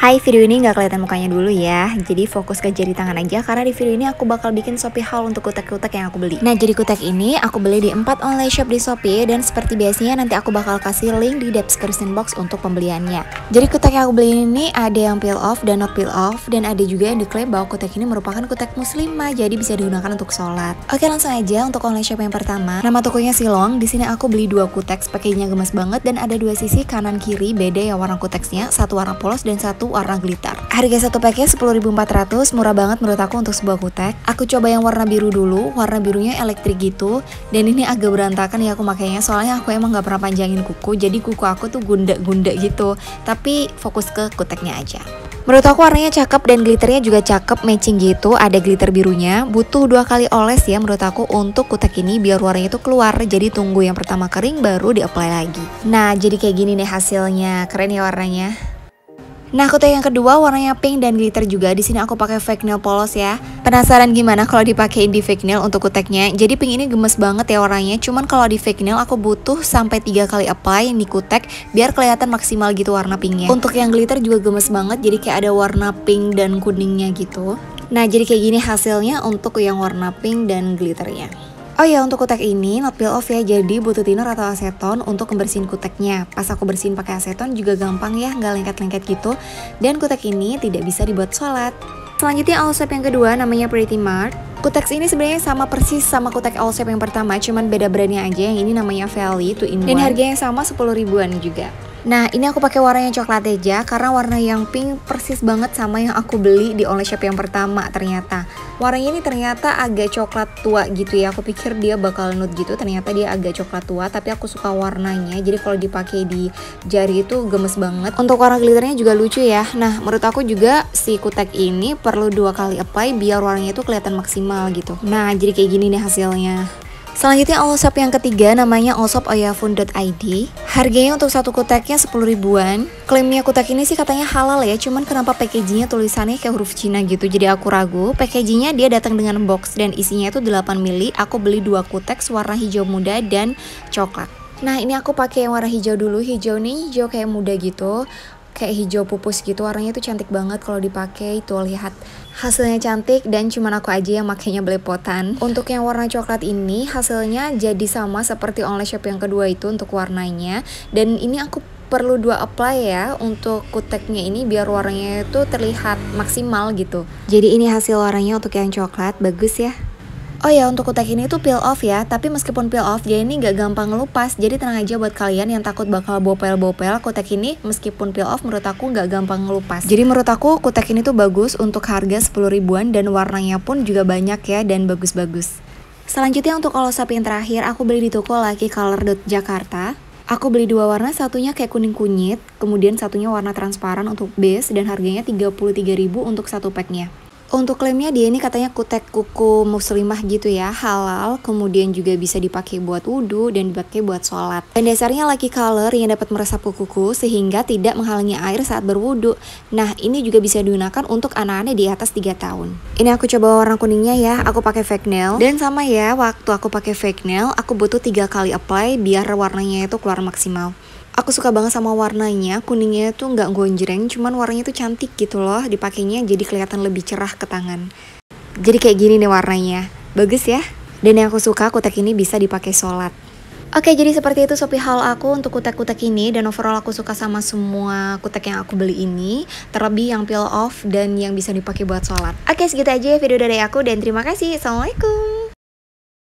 Hai, video ini nggak kelihatan mukanya dulu ya. Jadi fokus ke jari tangan aja karena di video ini aku bakal bikin Shopee haul untuk kutek-kutek yang aku beli. Nah, jadi kutek ini aku beli di 4 online shop di Shopee dan seperti biasanya nanti aku bakal kasih link di description box untuk pembeliannya. Jadi kutek yang aku beli ini ada yang peel off dan not peel off, dan ada juga yang diklaim bahwa kutek ini merupakan kutek muslimah, jadi bisa digunakan untuk sholat. Oke, langsung aja untuk online shop yang pertama. Nama tokonya Silong. Di sini aku beli 2 kutek, pakainya gemes banget dan ada 2 sisi kanan kiri beda ya warna kuteksnya, satu warna polos dan satu warna glitter. Harga satu packnya 10.400, murah banget menurut aku untuk sebuah kutek. Aku coba yang warna biru dulu, warna birunya elektrik gitu, dan ini agak berantakan ya aku makainya, soalnya aku emang gak pernah panjangin kuku, jadi kuku aku tuh gunda-gunda gitu. Tapi fokus ke kuteknya aja. Menurut aku warnanya cakep dan glitternya juga cakep, matching gitu, ada glitter birunya. Butuh 2 kali oles ya menurut aku untuk kutek ini biar warnanya itu keluar. Jadi tunggu yang pertama kering baru di-apply lagi. Nah, jadi kayak gini nih hasilnya. Keren ya warnanya. Nah, kutek yang kedua warnanya pink dan glitter juga. Di sini aku pakai fake nail polos ya. Penasaran gimana kalau dipakein di fake nail untuk kuteknya? Jadi pink ini gemes banget ya warnanya. Cuman kalau di fake nail aku butuh sampai 3 kali apply di kutek biar kelihatan maksimal gitu warna pinknya. Untuk yang glitter juga gemes banget. Jadi kayak ada warna pink dan kuningnya gitu. Nah, jadi kayak gini hasilnya untuk yang warna pink dan glitternya. Oh ya, untuk kutek ini not peel off ya, jadi butuh thinner atau aseton untuk membersihin kuteknya. Pas aku bersihin pakai aseton juga gampang ya, nggak lengket-lengket gitu. Dan kutek ini tidak bisa dibuat sholat. Selanjutnya all shape yang kedua namanya Pretty Mart. Kutek ini sebenarnya sama persis sama kutek all shape yang pertama, cuman beda brandnya aja. Yang ini namanya Valley 2 in 1. Dan harganya sama 10 ribuan juga. Nah, ini aku pakai warnanya coklat aja karena warna yang pink persis banget sama yang aku beli di online shop yang pertama ternyata. Warnanya ini ternyata agak coklat tua gitu ya. Aku pikir dia bakal nude gitu, ternyata dia agak coklat tua, tapi aku suka warnanya. Jadi kalau dipakai di jari itu gemes banget. Untuk warna glitternya juga lucu ya. Nah, menurut aku juga si kutek ini perlu 2 kali apply biar warnanya itu kelihatan maksimal gitu. Nah, jadi kayak gini nih hasilnya. Selanjutnya all shop yang ketiga namanya allshop.oyafun.id. Harganya untuk satu kuteknya 10 ribuan. Klaimnya kutek ini sih katanya halal ya, cuman kenapa packagingnya tulisannya kayak huruf Cina gitu, jadi aku ragu. Packagingnya dia datang dengan box dan isinya itu 8 mili. Aku beli 2 kutek warna hijau muda dan coklat. Nah, ini aku pakai yang warna hijau dulu. Hijau nih hijau kayak muda gitu, kayak hijau pupus gitu, warnanya tuh cantik banget kalau dipakai. Tuh lihat hasilnya cantik dan cuman aku aja yang makainya belepotan. Untuk yang warna coklat ini hasilnya jadi sama seperti online shop yang kedua itu untuk warnanya. Dan ini aku perlu 2 apply ya untuk kuteknya ini biar warnanya itu terlihat maksimal gitu. Jadi ini hasil warnanya untuk yang coklat, bagus ya. Oh ya, untuk kutek ini tuh peel off ya, tapi meskipun peel off dia ini gak gampang ngelupas. Jadi tenang aja buat kalian yang takut bakal bopel-bopel, kutek ini meskipun peel off menurut aku gak gampang ngelupas. Jadi menurut aku kutek ini tuh bagus untuk harga 10 ribuan dan warnanya pun juga banyak ya dan bagus-bagus. Selanjutnya untuk all shop yang terakhir aku beli di toko Lucky Color Jakarta. Aku beli 2 warna, satunya kayak kuning kunyit, kemudian satunya warna transparan untuk base dan harganya 33.000 untuk satu packnya. Untuk klaimnya dia ini katanya kutek kuku muslimah gitu ya, halal, kemudian juga bisa dipakai buat wudhu dan dipakai buat sholat. Dan dasarnya Lucky Color yang dapat meresap ke kuku sehingga tidak menghalangi air saat berwudhu. Nah, ini juga bisa digunakan untuk anak-anak di atas 3 tahun. Ini aku coba warna kuningnya ya, aku pakai fake nail. Dan sama ya, waktu aku pakai fake nail, aku butuh 3 kali apply biar warnanya itu keluar maksimal. Aku suka banget sama warnanya, kuningnya tuh nggak gonjreng, cuman warnanya tuh cantik gitu loh, dipakainya jadi kelihatan lebih cerah ke tangan. Jadi kayak gini nih warnanya, bagus ya. Dan yang aku suka kutek ini bisa dipakai sholat. Oke, jadi seperti itu Shopee haul aku untuk kutek-kutek ini, dan overall aku suka sama semua kutek yang aku beli ini, terlebih yang peel off dan yang bisa dipakai buat sholat. Oke, segitu aja video dari aku dan terima kasih. Assalamualaikum.